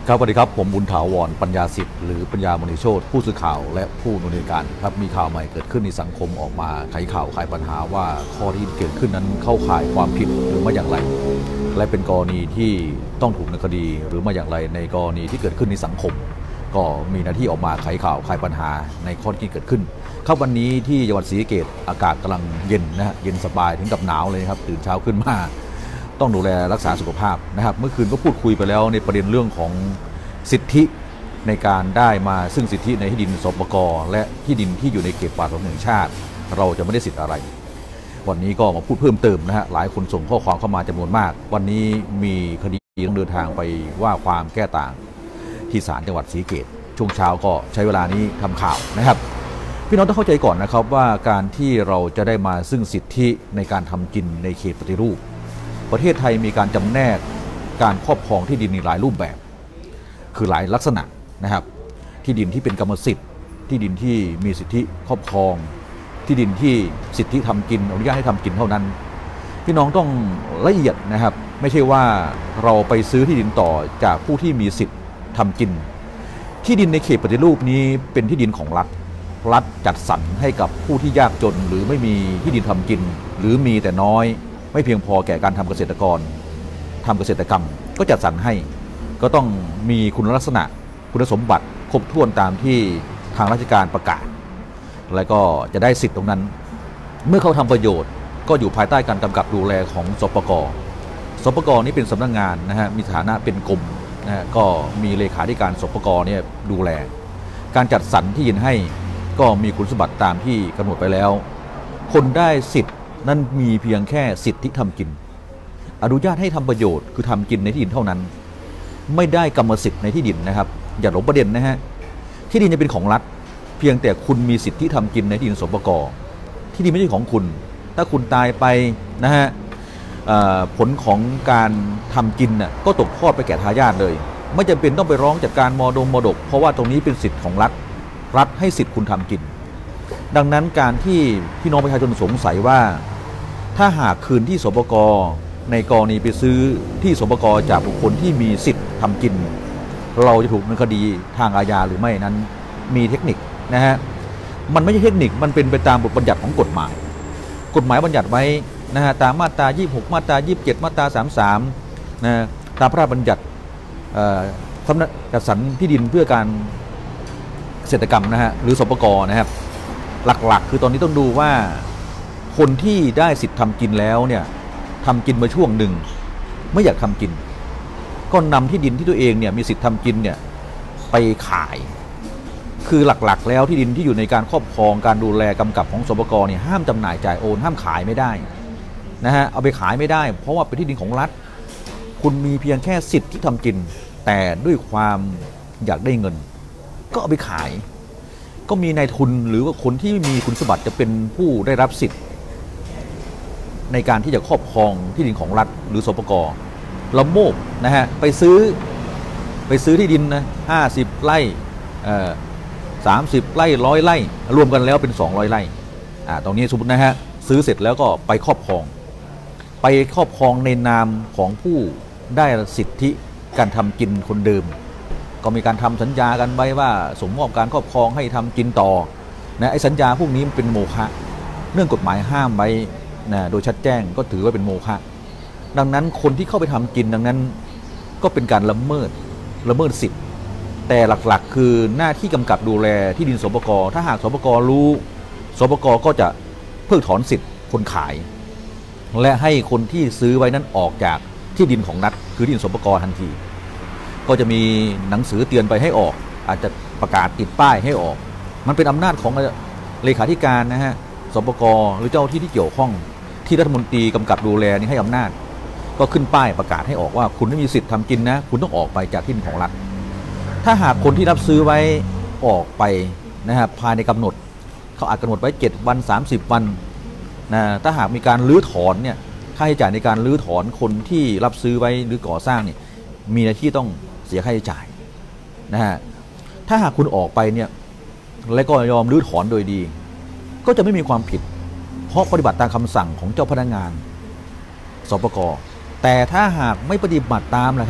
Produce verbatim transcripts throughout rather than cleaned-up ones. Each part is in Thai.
ครับสวัสดีครับผมบุญถาวรปัญญาสิทธิ์หรือปัญญามณีโชติผู้สื่อข่าวและผู้ดำเนินการครับมีข่าวใหม่เกิดขึ้นในสังคมออกมาไขข่าวไขปัญหาว่าข้อที่เกิดขึ้นนั้นเข้าข่ายความผิดหรือไม่อย่างไรและเป็นกรณีที่ต้องถูกดำเนินคดีหรือไม่อย่างไรในกรณีที่เกิดขึ้นในสังคมก็มีหน้าที่ออกมาไขข่าวไขปัญหาในข้อที่เกิดขึ้นครับวันนี้ที่จังหวัดศรีสะเกษอากาศกำลังเย็นนะฮะเย็นสบายถึงกับหนาวเลยครับตื่นเช้าขึ้นมาต้องดูแลรักษาสุขภาพนะครับเมื่อคืนก็พูดคุยไปแล้วในประเด็นเรื่องของสิทธิในการได้มาซึ่งสิทธิในที่ดินสปก.และที่ดินที่อยู่ในเขตป่าสงวนแห่งชาติเราจะไม่ได้สิทธิ์อะไรวันนี้ก็มาพูดเพิ่มเติมนะฮะหลายคนส่งข้อความเข้ามาจำนวนมากวันนี้มีคดีต้องเดินทางไปว่าความแก้ต่างที่ศาลจังหวัดศรีสะเกษช่วงเช้าก็ใช้เวลานี้ทำข่าวนะครับพี่น้องต้องเข้าใจก่อนนะครับว่าการที่เราจะได้มาซึ่งสิทธิในการทำกินในเขตปฏิรูปประเทศไทยมีการจำแนกการครอบครองที่ดินในหลายรูปแบบคือหลายลักษณะนะครับที่ดินที่เป็นกรรมสิทธิ์ที่ดินที่มีสิทธิครอบครองที่ดินที่สิทธิทำกินอนุญาตให้ทำกินเท่านั้นพี่น้องต้องละเอียดนะครับไม่ใช่ว่าเราไปซื้อที่ดินต่อจากผู้ที่มีสิทธิทำกินที่ดินในเขตปฏิรูปนี้เป็นที่ดินของรัฐรัฐจัดสรรให้กับผู้ที่ยากจนหรือไม่มีที่ดินทำกินหรือมีแต่น้อยไม่เพียงพอแก่การทำเกษตรกรทำเกษตรกรรมก็จัดสรรให้ก็ต้องมีคุณลักษณะคุณสมบัติครบถ้วนตามที่ทางราชการประกาศและก็จะได้สิทธิ์ตรงนั้นเมื่อเขาทำประโยชน์ก็อยู่ภายใต้การกำกับดูแลของสปก.สปก.นี้เป็นสำนักงานนะฮะมีฐานะเป็นกรมนะฮะก็มีเลขาธิการสปก.เนี่ยดูแลการจัดสรรที่ดินให้ก็มีคุณสมบัติตามที่กำหนดไปแล้วคนได้สิทธิ์นั้นมีเพียงแค่สิทธิทำกินอนุญาตให้ทำประโยชน์คือทำกินในที่ดินเท่านั้นไม่ได้กรรมสิทธิ์ในที่ดินนะครับอย่าหลงประเด็นนะฮะที่ดินจะเป็นของรัฐเพียงแต่คุณมีสิทธิทำกินในที่ดินสปก.ที่ดินไม่ใช่ของคุณถ้าคุณตายไปนะฮะผลของการทำกินน่ะก็ตกทอดไปแก่ทายาทเลยไม่จำเป็นต้องไปร้องจัดการมรดกมรดกเพราะว่าตรงนี้เป็นสิทธิ์ของรัฐรัฐให้สิทธิ์คุณทำกินดังนั้นการที่พี่น้องประชาชนสงสัยว่าถ้าหากคืนที่สปก.ในกรณีไปซื้อที่สปก.จากบุคคลที่มีสิทธิ์ทำกินเราจะถูกดำเนินคดีทางอาญาหรือไม่นั้นมีเทคนิคนะฮะมันไม่ใช่เทคนิคมันเป็นไปตามบทบัญญัติของกฎหมายกฎหมายบัญญัติไว้นะฮะตามมาตรายี่สิบหกมาตรายี่สิบเจ็ดมาตราสามสิบสามนะตามพระราชบัญญัติสำนักจัดสรรที่ดินเพื่อการเกษตรกรรมนะฮะหรือสปก.นะครับหลักๆคือตอนนี้ต้องดูว่าคนที่ได้สิทธิ์ทำกินแล้วเนี่ยทำกินมาช่วงหนึ่งไม่อยากทำกินก็นำที่ดินที่ตัวเองเนี่ยมีสิทธิ์ทำกินเนี่ยไปขายคือหลักๆแล้วที่ดินที่อยู่ในการครอบครองการดูแลกำกับของสปก.เนี่ยห้ามจำหน่ายจ่ายโอนห้ามขายไม่ได้นะฮะเอาไปขายไม่ได้เพราะว่าเป็นที่ดินของรัฐคุณมีเพียงแค่สิทธิ์ที่ทำกินแต่ด้วยความอยากได้เงินก็เอาไปขายก็มีนายทุนหรือว่าคนที่มีคุณสมบัติจะเป็นผู้ได้รับสิทธิ์ในการที่จะครอบครองที่ดินของรัฐหรือสปก.ละโมบนะฮะไปซื้อไปซื้อที่ดินนะห้าสิบไร่สามสิบไร่ร้อยไร่รวมกันแล้วเป็นสองร้อยไร่อ่าตรงนี้สมมตินะฮะซื้อเสร็จแล้วก็ไปครอบครองไปครอบครองในนามของผู้ได้สิทธิการทำกินคนเดิมก็มีการทำสัญญากันไว้ว่าสมมอบการครอบครองให้ทำกินต่อนะไอ้สัญญาพวกนี้มันเป็นโมฆะเรื่องกฎหมายห้ามไว้นะโดยชัดแจ้งก็ถือว่าเป็นโมฆะดังนั้นคนที่เข้าไปทำกินดังนั้นก็เป็นการละเมิดละเมิดสิทธิ์แต่หลักๆคือหน้าที่กำกับดูแลที่ดินสปก.ถ้าหากสปก.รู้สปก.ก็จะเพิกถอนสิทธิ์คนขายและให้คนที่ซื้อไว้นั้นออกจากที่ดินของรัฐคือที่ดินสปก.ทันทีก็จะมีหนังสือเตือนไปให้ออกอาจจะประกาศติดป้ายให้ออกมันเป็นอำนาจของเลขาธิการนะฮะสปก.หรือเจ้าที่ที่เกี่ยวข้องที่รัฐมนตรีกำกับดูแลนี่ให้อำนาจก็ขึ้นป้ายประกาศให้ออกว่าคุณไม่มีสิทธิ์ทำกินนะคุณต้องออกไปจากที่ดินของรัฐถ้าหากคนที่รับซื้อไว้ออกไปนะครับภายในกำหนดเขาอาจกำหนดไว้เจ็ดวันสามสิบวันนะถ้าหากมีการรื้อถอนเนี่ยค่าใช้จ่ายในการรื้อถอนคนที่รับซื้อไว้หรือก่อสร้างเนี่ยมีหน้าที่ต้องเสียค่าใช้จ่ายนะฮะถ้าหากคุณออกไปเนี่ยและก็ยอมรื้อถอนโดยดีก็จะไม่มีความผิดเพราะปฏิบัติตามคำสั่งของเจ้าพนักงานสปก.แต่ถ้าหากไม่ปฏิบัติตามนะครับ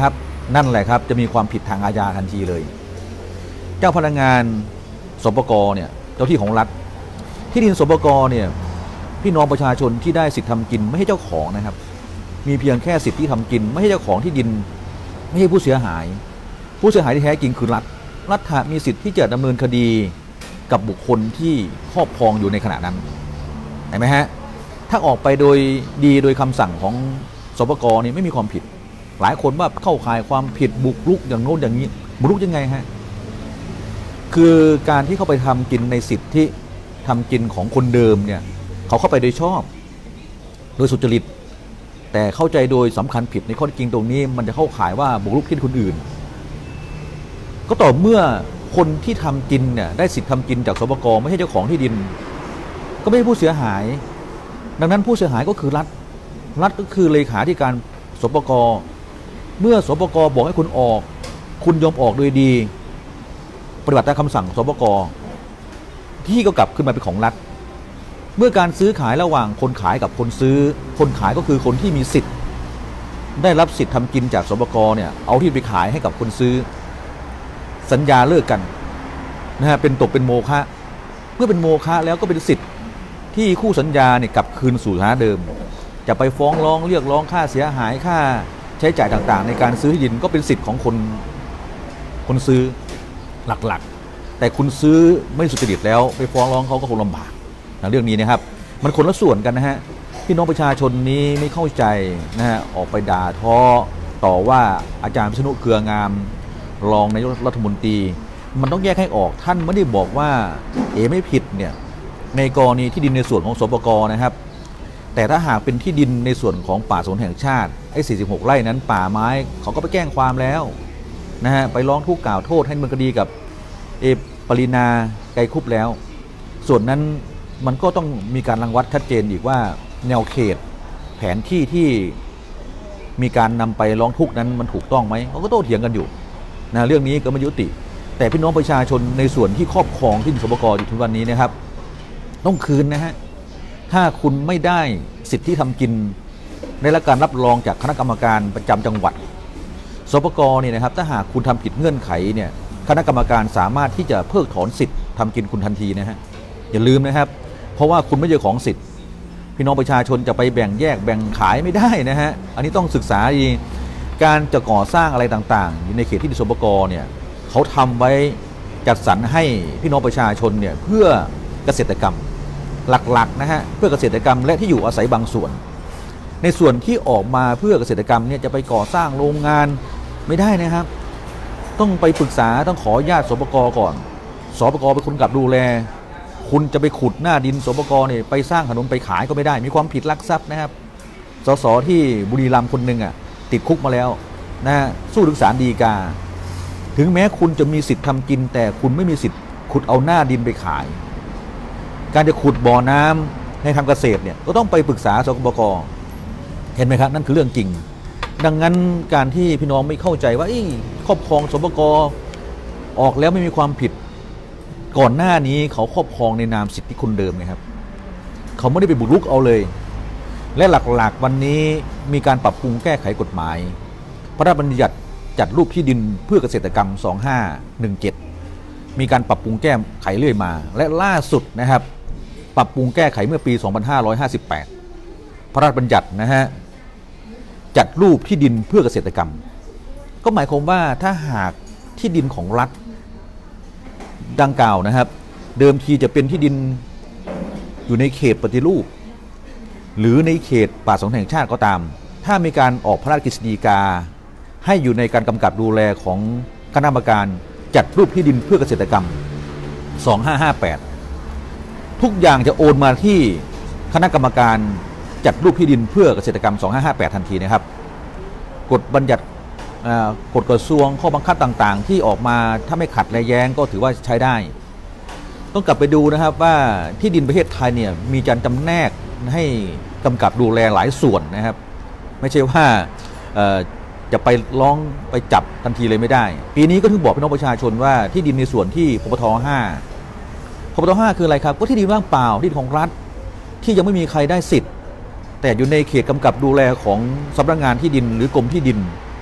นั่นแหละครับจะมีความผิดทางอาญาทันทีเลยเจ้าพนักงานสปก.เนี่ยเจ้าที่ของรัฐที่ดินสปก.เนี่ยพี่น้องประชาชนที่ได้สิทธิ์ทำกินไม่ใช่เจ้าของนะครับมีเพียงแค่สิทธิ์ที่ทำกินไม่ใช่เจ้าของที่ดินไม่ใช่ผู้เสียหายผู้เสียหายที่แท้จริงคือรัฐรัฐมีสิทธิ์ที่จะดำเนินคดีกับบุคคลที่ครอบครองอยู่ในขณะนั้นเห็นไหมฮะถ้าออกไปโดยดีโดยคำสั่งของสปก.นี่ไม่มีความผิดหลายคนว่าเข้าข่ายความผิดบุกรุกอย่างโน้นอย่างนี้บุกรุกยังไงฮะคือการที่เข้าไปทำกินในสิทธิทำกินของคนเดิมเนี่ยเขาเข้าไปโดยชอบโดยสุจริตแต่เข้าใจโดยสำคัญผิดในข้อเท็จจริงตรงนี้มันจะเข้าข่ายว่าบุกรุกที่คนอื่นก็ต่อเมื่อคนที่ทำกินเนี่ยได้สิทธิทำกินจากสปก.ไม่ใช่เจ้าของที่ดินก็ไม่ใช่ผู้เสียหายดังนั้นผู้เสียหายก็คือรัฐรัฐก็คือเลขาธิการสปก.เมื่อสปก.บอกให้คุณออกคุณยอมออกโดยดีปฏิบัติตามคำสั่งสปก.ที่ก็กลับขึ้นมาเป็นของรัฐเมื่อการซื้อขายระหว่างคนขายกับคนซื้อคนขายก็คือคนที่มีสิทธิ์ได้รับสิทธิ์ทำกินจากสปก.เนี่ยเอาที่ไปขายให้กับคนซื้อสัญญาเลิกกันนะฮะเป็นตกเป็นโมฆะเมื่อเป็นโมฆะแล้วก็เป็นสิทธิ์ที่คู่สัญญาเนี่ยกลับคืนสู่ฐานะเดิมจะไปฟ้องร้องเรียกร้องค่าเสียหายค่าใช้จ่ายต่างๆในการซื้อที่ดินก็เป็นสิทธิ์ของคนคนซื้อหลักๆแต่คุณซื้อไม่สุจริตแล้วไปฟ้องร้องเขาก็คงลำบากนะเรื่องนี้นะครับมันคนละส่วนกันนะฮะพี่น้องประชาชนนี้ไม่เข้าใจนะฮะออกไปด่าท้อต่อว่าอาจารย์พิษณุเครืองามรองนายกรัฐมนตรีมันต้องแยกให้ออกท่านไม่ได้บอกว่าเอ๋ไม่ผิดเนี่ยในกรณีที่ดินในส่วนของสปก.นะครับแต่ถ้าหากเป็นที่ดินในส่วนของป่าสงวนแห่งชาติไอ้สี่สิบหกไร่นั้นป่าไม้เขาก็ไปแจ้งความแล้วนะฮะไปร้องทุกข์กล่าวโทษให้ดำเนินคดีกับเอปรินาไกรคุปแล้วส่วนนั้นมันก็ต้องมีการรังวัดชัดเจนอีกว่าแนวเขตแผนที่ที่มีการนำไปร้องทุกข์นั้นมันถูกต้องไหมเขาก็โต้เถียงกันอยู่นะเรื่องนี้ก็ไม่ยุติแต่พี่น้องประชาชนในส่วนที่ครอบครองที่ดินสปก.อยู่ทุกวันนี้นะครับต้องคืนนะฮะถ้าคุณไม่ได้สิทธิทำกินได้รับการรับรองจากคณะกรรมการประจำจังหวัดสปก.เนี่ยนะครับถ้าหากคุณทำผิดเงื่อนไขเนี่ยคณะกรรมการสามารถที่จะเพิกถอนสิทธิ์ทำกินคุณทันทีนะฮะอย่าลืมนะครับเพราะว่าคุณไม่ใช่ของสิทธิ์พี่น้องประชาชนจะไปแบ่งแยกแบ่งขายไม่ได้นะฮะอันนี้ต้องศึกษาดีการจะก่อสร้างอะไรต่างๆอยู่ในเขตที่ดินสปก.เนี่ยเขาทำไว้จัดสรรให้พี่น้องประชาชนเนี่ยเพื่อเกษตรกรรมหลักๆนะฮะเพื่อเกษตรกรรมและที่อยู่อาศัยบางส่วนในส่วนที่ออกมาเพื่อเกษตรกรรมเนี่ยจะไปก่อสร้างโรงงานไม่ได้นะครับต้องไปปรึกษาต้องขออนุญาตสปก.ก่อนสปก.เป็นคนกลับดูแลคุณจะไปขุดหน้าดินสปก.เนี่ยไปสร้างถนนไปขายก็ไม่ได้มีความผิดลักทรัพย์นะครับสสที่บุรีรัมย์คนหนึ่งอ่ะติดคุกมาแล้วนะสู้ถึงศาลฎีกาถึงแม้คุณจะมีสิทธิ์ทำกินแต่คุณไม่มีสิทธิ์ขุดเอาหน้าดินไปขายการจะขุดบ่อน้ำในทำเกษตรเนี่ยก็ต้องไปปรึกษาสปก.เห็นไหมครับนั่นคือเรื่องจริงดังนั้นการที่พี่น้องไม่เข้าใจว่าครอบครองสปก.ออกแล้วไม่มีความผิดก่อนหน้านี้เขาครอบครองในนามสิทธิคนเดิมนะครับเขาไม่ได้ไปบุกรุกเอาเลยและหลักๆวันนี้มีการปรับปรุงแก้ไขกฎหมายพระราชบัญญัติจัดรูปที่ดินเพื่อเกษตรกรรมสองห้าหนึ่งเจ็ดมีการปรับปรุงแก้ไขเรื่อยมาและล่าสุดนะครับปรับปรุงแก้ไขเมื่อปีสองพันห้าร้อยห้าสิบแปดพระราชบัญญัตินะฮะจัดรูปที่ดินเพื่อเกษตรกรรมก็หมายความว่าถ้าหากที่ดินของรัฐดังกล่าวนะครับเดิมทีจะเป็นที่ดินอยู่ในเขตปฏิรูปหรือในเขตป่าสงวนแห่งชาติก็ตามถ้ามีการออกพระราชกฤษฎีกาให้อยู่ในการกำกับดูแลของคณะกรรมการจัดรูปที่ดินเพื่อเกษตรกรรมสองห้าห้าแปดทุกอย่างจะโอนมาที่คณะกรรมการจัดรูปที่ดินเพื่อเกษตรกรรมสองห้าห้าแปดทันทีนะครับกฎบัญญัติกฎกระทรวงข้อบังคับต่างๆที่ออกมาถ้าไม่ขัดและแย้งก็ถือว่าใช้ได้ต้องกลับไปดูนะครับว่าที่ดินประเทศไทยเนี่ยมีการจำแนกให้กำกับดูแลหลายส่วนนะครับไม่ใช่ว่าจะไปร้องไปจับทันทีเลยไม่ได้ปีนี้ก็ถึงบอกพี่น้องประชาชนว่าที่ดินในส่วนที่พปทห้าพปทห้าคืออะไรครับก็ที่ดินว่างเปล่าที่ดินของรัฐที่ยังไม่มีใครได้สิทธิ์แต่อยู่ในเขตกำกับดูแลของสำนักงานที่ดินหรือกรมที่ดิน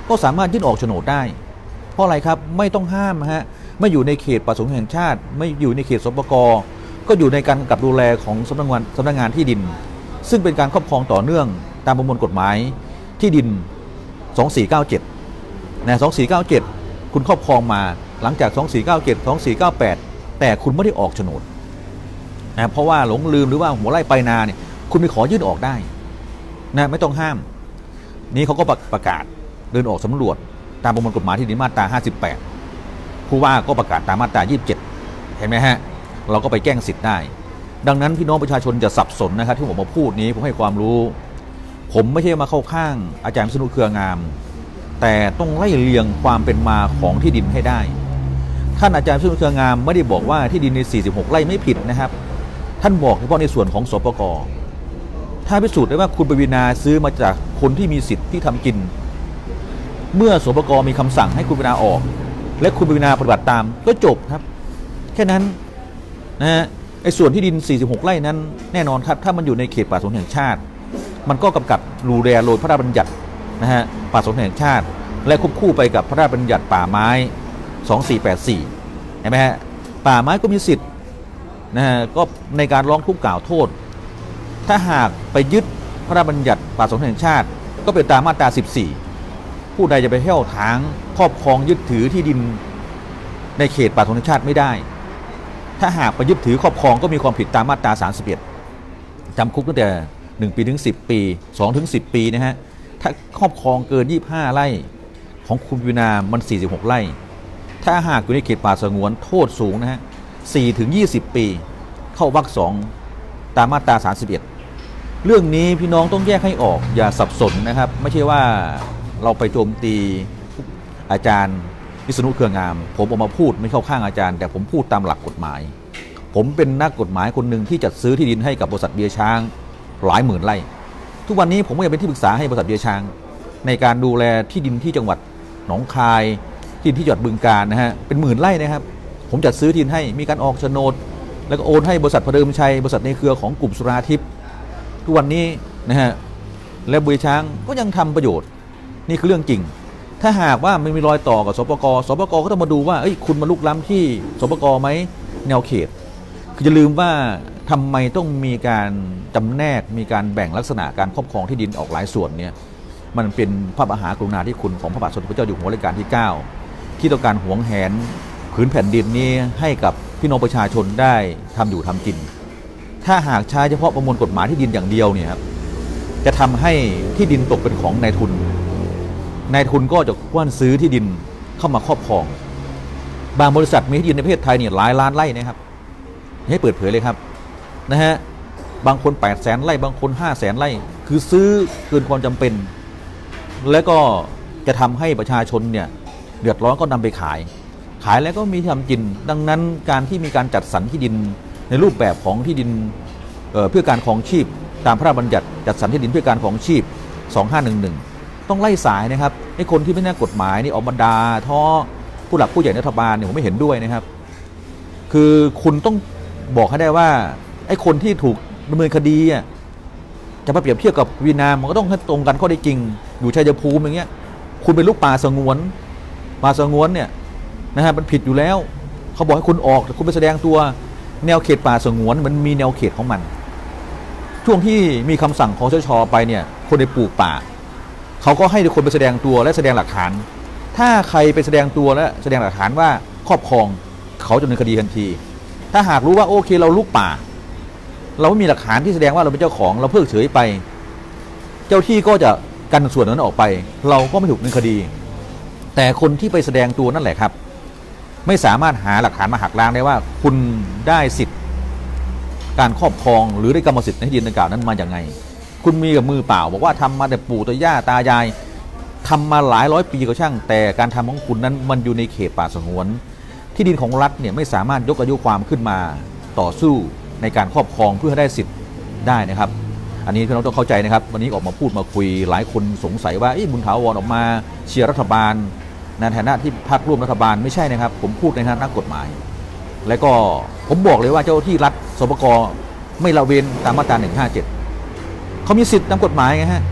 ก็สามารถยื่นออกโฉนดได้เพราะอะไรครับไม่ต้องห้ามฮะไม่อยู่ในเขตป่าสงวนแห่งชาติไม่อยู่ในเขตสปก.ก็อยู่ในการกำกับดูแลของสำนักงานสำนักงานที่ดินซึ่งเป็นการครอบครองต่อเนื่องตามประมวลกฎหมายที่ดินสองสี่เก้าเจ็ดนะสองสี่เก้าเจ็ดคุณครอบครองมาหลังจากสองสี่เก้าเจ็ด สองสี่เก้าแปดแต่คุณไม่ได้ออกโฉนดนะเพราะว่าหลงลืมหรือว่าหัวไร่ไปนาเนี่ยคุณไปขอยื่นออกได้นะไม่ต้องห้ามนี้เขาก็ประกาศเดินออกสำรวจตามประมวลกฎหมายที่ดินมาตราห้าสิบแปดผู้ว่าก็ประกาศตามมาตรายี่สิบเจ็ดเห็นไหมฮะเราก็ไปแก้งสิทธิ์ได้ดังนั้นพี่น้องประชาชนจะสับสนนะครับที่ผมมาพูดนี้ผมให้ความรู้ผมไม่ใช่มาเข้าข้างอาจารย์วิษณุเครืองามแต่ต้องไล่เรียงความเป็นมาของที่ดินให้ได้ท่านอาจารย์วิษณุเครืองามไม่ได้บอกว่าที่ดินในสี่สิบหกไร่ไม่ผิดนะครับท่านบอกเฉพาะในส่วนของสปก.ถ้าพิสูจน์ได้ว่าคุณปวีณาซื้อมาจากคนที่มีสิทธิ์ที่ทำกินเมื่อสปก.มีคำสั่งให้คุณปวีณาออกและคุณปวีณาปฏิบัติตามก็จบครับแค่นั้นนะฮะไอ้ส่วนที่ดินสี่สิบหกไร่นั้นแน่นอนครับถ้ามันอยู่ในเขตป่าสงวนแห่งชาติมันก็กำกับดูแลโดยพระราชบัญญัตินะฮะป่าสงวนแห่งชาติและควบคู่ไปกับพระราชบัญญัติป่าไม้สองสี่แปดสี่เห็นไหมฮะป่าไม้ก็มีสิทธิ์นะฮะก็ในการร้องทุกข์กล่าวโทษถ้าหากไปยึดพระราชบัญญัติป่าสงวนแห่งชาติก็เป็นตามมาตราสิบสี่ผู้ใดจะไปแห้วถางครอบครองยึดถือที่ดินในเขตป่าสงวนแห่งชาติไม่ได้ถ้าหากไปยึดถือครอบครองก็มีความผิดตามมาตราสามสิบเอ็ดจำคุกตั้งแต่หนึ่งปีถึงสิบปีสองถึงสิบปีนะฮะถ้าครอบครองเกินยี่สิบห้าไร่ของคุณปวีณามันสี่สิบหกไร่ถ้าหากอยู่ในเขตป่าสงวนโทษสูงนะฮะสี่ถึงยี่สิบปีเข้าวรรคสองตามมาตราสามสิบเอ็ดเรื่องนี้พี่น้องต้องแยกให้ออกอย่าสับสนนะครับไม่ใช่ว่าเราไปโจมตีอาจารย์วิษณุเครืองามผมออกมาพูดไม่เข้าข้างอาจารย์แต่ผมพูดตามหลักกฎหมายผมเป็นนักกฎหมายคนหนึ่งที่จัดซื้อที่ดินให้กับบริษัทเบียร์ช้างหลายหมื่นไร่ทุกวันนี้ผมก็ยังเป็นที่ปรึกษาให้บริษัทเบียร์ช้างในการดูแลที่ดินที่จังหวัดหนองคายที่ดินที่จังหวัดบึงกาฬนะฮะเป็นหมื่นไร่นะครับผมจัดซื้อที่ดินให้มีการออกโฉนดแล้วก็โอนให้บริษัทพเดิมชัยบริษัทในเครือของกลุ่มสุราทิพย์ทุกวันนี้นะฮะและเบียร์ช้างก็ยังทำประโยชน์นี่คือเรื่องจริงถ้าหากว่ามันมีรอยต่อกับสปก.สปก.ก็ต้องมาดูว่าเอ้ยคุณมาลุกล้ำที่สปก.ไหมแนวเขตคืออย่าลืมว่าทำไมต้องมีการจำแนกมีการแบ่งลักษณะการครอบครองที่ดินออกหลายส่วนเนี่ยมันเป็นพระมหากรุณาธิคุณของพระบาทสมเด็จพระเจ้าอยู่หัวรัชกาลที่เก้าที่ต้องการหวงแหนผืนแผ่นดินนี้ให้กับพี่น้องประชาชนได้ทำอยู่ทำกินถ้าหากใช้เฉพาะประมวลกฎหมายที่ดินอย่างเดียวเนี่ยครับจะทำให้ที่ดินตกเป็นของนายทุนนายทุนก็จะกว้านซื้อที่ดินเข้ามาครอบครองบางบริษัทมีที่ดินในประเทศไทยเนี่ยหลายล้านไร่นะครับให้เปิดเผยเลยครับนะฮะบางคนแปดแสนไร่บางคนห้าแสนไร่คือซื้อเกินความจำเป็นแล้วก็จะทำให้ประชาชนเนี่ยเดือดร้อนก็นำไปขายขายแล้วก็มีทำกินดังนั้นการที่มีการจัดสรรที่ดินในรูปแบบของที่ดิน เ, เพื่อการครองชีพตามพระราชบัญญัติจัดสรรที่ดินเพื่อการครองชีพสองห้าหนึ่งหนึ่งต้องไล่สายนะครับไอ้คนที่ไม่น่ากฎหมายนี่ออกมาด่าท้อผู้หลักผู้ใหญ่รัฐบาลเนี่ยผมไม่เห็นด้วยนะครับคือคุณต้องบอกให้ได้ว่าไอ้คนที่ถูกดำเนินคดีอ่ะจะมาเปรียบเทียบกับวีนามันก็ต้องให้ตรงกันข้อได้จริงอยู่ชัยภูมิอย่างเงี้ยคุณเป็นลูกป่าสงวนป่าสงวนเนี่ยนะฮะมันผิดอยู่แล้วเขาบอกให้คุณออกแต่คุณไปแสดงตัวแนวเขตป่าสงวนมันมีแนวเขตของมันช่วงที่มีคำสั่งของชช.ไปเนี่ยคนได้ปลูกป่าเขาก็ให้คนไปแสดงตัวและแสดงหลักฐานถ้าใครไปแสดงตัวและแสดงหลักฐานว่าครอบครองเขาจะดำเนินคดีทันทีถ้าหากรู้ว่าโอเคเราลูกป่าเราไม่มีหลักฐานที่แสดงว่าเราเป็นเจ้าของเราเพิกเฉยไปเจ้าที่ก็จะกันส่วนนั้นออกไปเราก็ไม่ถูกดำเนินคดีแต่คนที่ไปแสดงตัวนั่นแหละครับไม่สามารถหาหลักฐานมาหักล้างได้ว่าคุณได้สิทธิ์การครอบครองหรือได้กรรมสิทธิ์ในที่ดินดังกล่าวนั้นมาอย่างไงคุณมีกับมือเปล่าบอกว่าทำมาแต่ปู่ตาย่าตายายทำมาหลายร้อยปีก็ช่างแต่การทำของคุณนั้นมันอยู่ในเขตป่าสงวนที่ดินของรัฐเนี่ยไม่สามารถยกอายุความขึ้นมาต่อสู้ในการครอบครองเพื่อให้ได้สิทธิ์ได้นะครับอันนี้พี่น้องต้องเข้าใจนะครับวันนี้ออกมาพูดมาคุยหลายคนสงสัยว่าบุญถาวรออกมาเชียร์รัฐบาลในฐานะที่พรรคร่วมรัฐบาลไม่ใช่นะครับผมพูดในฐานะนักกฎหมายและก็ผมบอกเลยว่าเจ้าที่รัฐสปก.ไม่ละเว้นตามมาตราหนึ่งห้าเจ็ดเขามีสิทธิ์ตามกฎหมายไงฮะ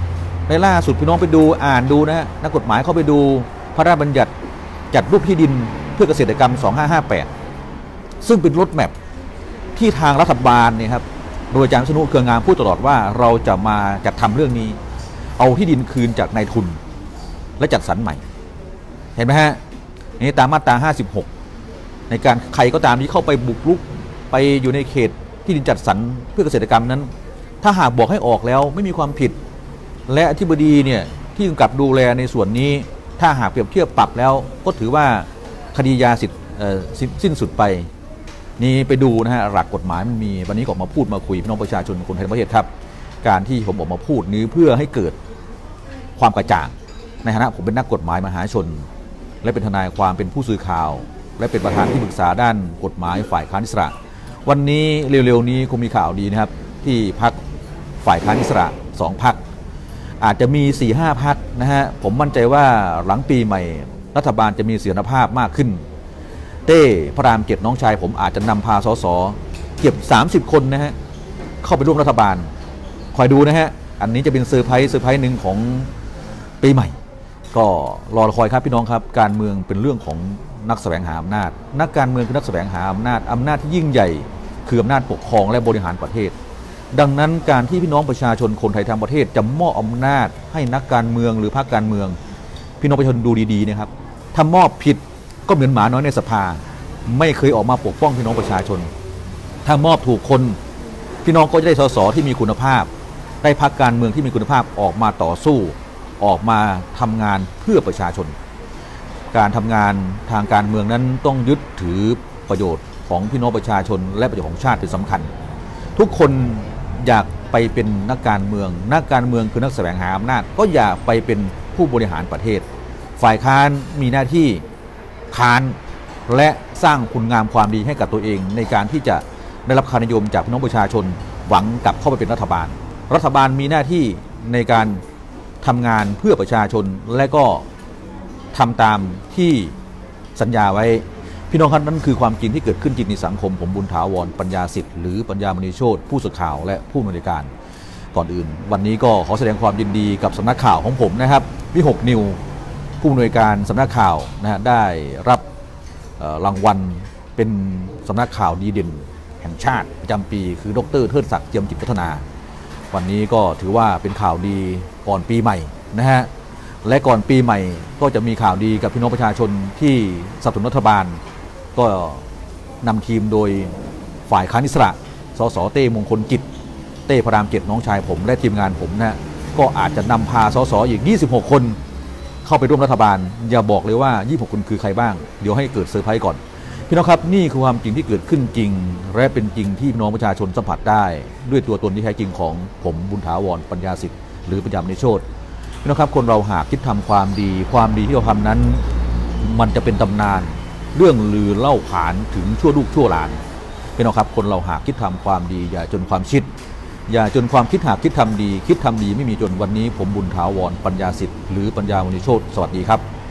ในล่าสุดพี่น้องไปดูอ่านดูนะฮะนักกฎหมายเข้าไปดูพระราชบัญญัติจัดรูปที่ดินเพื่อเกษตรกรรมสองห้าห้าแปดซึ่งเป็นรถแมพที่ทางรัฐบาลเนี่ยครับโดยอาจารย์วิษณุเครืองามพูดตลอดว่าเราจะมาจัดทำเรื่องนี้เอาที่ดินคืนจากนายทุนและจัดสรรใหม่เห็นไหมฮะนี่ตามมาตราห้าสิบหกในการใครก็ตามที่เข้าไปบุกรุกไปอยู่ในเขตที่ดินจัดสรรเพื่อเกษตรกรรมนั้นถ้าหากบอกให้ออกแล้วไม่มีความผิดและอธิบดีเนี่ยที่กำกับดูแลในส่วนนี้ถ้าหากเปรียบเทียบปรับแล้วก็ถือว่าคดียาสิทธิ์สิ้นสุดไปนี่ไปดูนะฮะหลักกฎหมายมันมีวันนี้ก็ออกมาพูดมาคุยพี่น้องประชาชนคนไทยทั้งประเทศครับการที่ผมออกมาพูดนี้เพื่อให้เกิดความกระจ่างในฐานะผมเป็นนักกฎหมายมหาชนและเป็นทนายความเป็นผู้สื่อข่าวและเป็นประธานที่ปรึกษาด้านกฎหมายฝ่ายค้านอิสระวันนี้เร็วๆนี้คงมีข่าวดีนะครับที่พรรคฝ่ายค้านอิสระสองพรรคอาจจะมี สี่ห้า พรรคนะฮะผมมั่นใจว่าหลังปีใหม่รัฐบาลจะมีเสถียรภาพมากขึ้นเต้พระรามเจ็ดน้องชายผมอาจจะนำพาสสเก็บสามสิบคนนะฮะเข้าไปร่วมรัฐบาลคอยดูนะฮะอันนี้จะเป็นเซอร์ไพรส์เซอร์ไพรส์หนึ่งของปีใหม่ก็รอคอยครับพี่น้องครับการเมืองเป็นเรื่องของนักแสวงหาอำนาจนักการเมืองคือนักแสวงหาอำนาจอำนาจที่ยิ่งใหญ่คืออำนาจปกครองและบริหารประเทศดังนั้นการที่พี่น้องประชาชนคนไทยทั้งประเทศจะมอบอำนาจให้นักการเมืองหรือพรรคการเมืองพี่น้องประชาชนดูดีๆนะครับถ้ามอบผิดก็เหมือนหมาน้อยในสภาไม่เคยออกมาปกป้องพี่น้องประชาชนถ้ามอบถูกคนพี่น้องก็จะได้สสที่มีคุณภาพได้พรรคการเมืองที่มีคุณภาพออกมาต่อสู้ออกมาทำงานเพื่อประชาชนการทำงานทางการเมืองนั้นต้องยึดถือประโยชน์ของพี่น้องประชาชนและประโยชน์ของชาติเป็นสำคัญทุกคนอยากไปเป็นนักการเมืองนักการเมืองคือนักแสวงหาอำนาจก็อยากไปเป็นผู้บริหารประเทศฝ่ายค้านมีหน้าที่ค้านและสร้างคุณงามความดีให้กับตัวเองในการที่จะได้รับความนิยมจากพี่น้องประชาชนหวังกลับเข้าไปเป็นรัฐบาลรัฐบาลมีหน้าที่ในการทำงานเพื่อประชาชนและก็ทำตามที่สัญญาไว้พี่น้องครับนั่นคือความจริงที่เกิดขึ้นจริงในสังคมผมบุญถาวรปัญญาสิทธิ์หรือปัญญามณีโชติผู้สื่อข่าวและผู้อำนวยการก่อนอื่นวันนี้ก็ขอแสดงความยินดีกับสำนักข่าวของผมนะครับวิหกนิวผู้อำนวยการสำนักข่าวนะฮะได้รับรางวัลเป็นสำนักข่าวดีเด่นแห่งชาติประจำปีคือดร.เทิดศักดิ์เจียมจิตพัฒนาวันนี้ก็ถือว่าเป็นข่าวดีก่อนปีใหม่นะฮะและก่อนปีใหม่ก็จะมีข่าวดีกับพี่น้องประชาชนที่สนับสนุนรัฐบาลก็นำทีมโดยฝ่ายค้านอิสระสสเต้มงคลกิจเต้พระรามเจ็ดน้องชายผมและทีมงานผมนะก็อาจจะนำพาสสอีกยี่สิบหกคนเข้าไปร่วมรัฐบาลอย่าบอกเลยว่ายี่สิบหกคนคือใครบ้างเดี๋ยวให้เกิดเซอร์ไพรส์ก่อนพี่น้องครับนี่คือความจริงที่เกิดขึ้นจริงและเป็นจริงที่พี่น้องประชาชนสัมผัสได้ด้วยตัวตนที่แท้จริงของผมบุญถาวรปัญญาสิทธิ์หรือปัญญามณีโชติพี่น้องครับคนเราหากคิดทำความดีความดีที่เราทำนั้นมันจะเป็นตำนานเรื่องลือเล่าขานถึงชั่วลูกชั่วหลานพี่น้องครับคนเราหากคิดทำความดีอย่าจนความคิดอย่าจนความคิดหากคิดทำดีคิดทำดีไม่มีจนวันนี้ผมบุญถาวรปัญญาสิทธิ์หรือปัญญามณีโชติสวัสดีครับ